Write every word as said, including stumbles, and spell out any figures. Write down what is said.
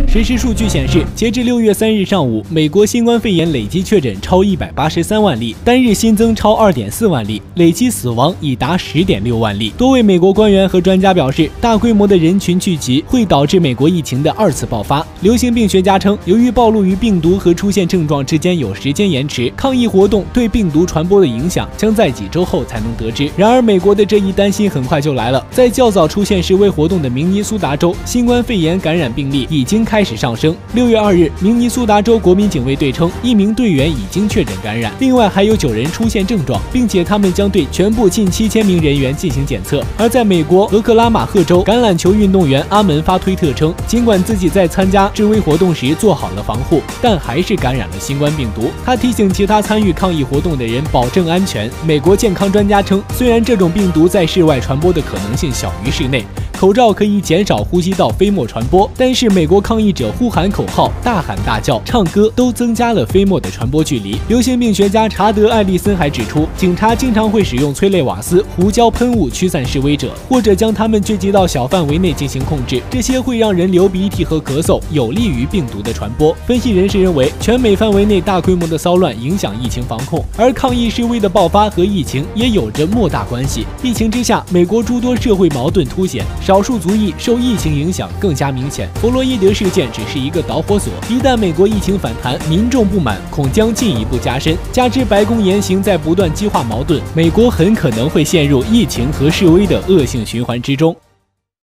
实时数据显示，截至六月三日上午，美国新冠肺炎累计确诊超一百八十三万例，单日新增超二点四万例，累计死亡已达十点六万例。多位美国官员和专家表示，大规模的人群聚集会导致美国疫情的二次爆发。流行病学家称，由于暴露于病毒和出现症状之间有时间延迟，抗议活动对病毒传播的影响将在几周后才能得知。然而，美国的这一担心很快就来了。在较早出现示威活动的明尼苏达州，新冠肺炎感染病例已经开始上升。六月二日，明尼苏达州国民警卫队称，一名队员已经确诊感染，另外还有九人出现症状，并且他们将对全部近七千名人员进行检测。而在美国俄克拉马赫州，橄榄球运动员阿门发推特称，尽管自己在参加示威活动时做好了防护，但还是感染了新冠病毒。他提醒其他参与抗议活动的人保证安全。美国健康专家称，虽然这种病毒在室外传播的可能性小于室内，口罩可以减少呼吸道飞沫传播，但是美国抗议者呼喊口号、大喊大叫、唱歌都增加了飞沫的传播距离。流行病学家查德·艾利森还指出，警察经常会使用催泪瓦斯、胡椒喷雾驱散示威者，或者将他们聚集到小范围内进行控制，这些会让人流鼻涕和咳嗽，有利于病毒的传播。分析人士认为，全美范围内大规模的骚乱影响疫情防控，而抗议示威的爆发和疫情也有着莫大关系。疫情之下，美国诸多社会矛盾凸显，少数族裔受疫情影响更加明显。弗洛伊德事件只是一个导火索，一旦美国疫情反弹，民众不满恐将进一步加深，加之白宫言行在不断激化矛盾，美国很可能会陷入疫情和示威的恶性循环之中。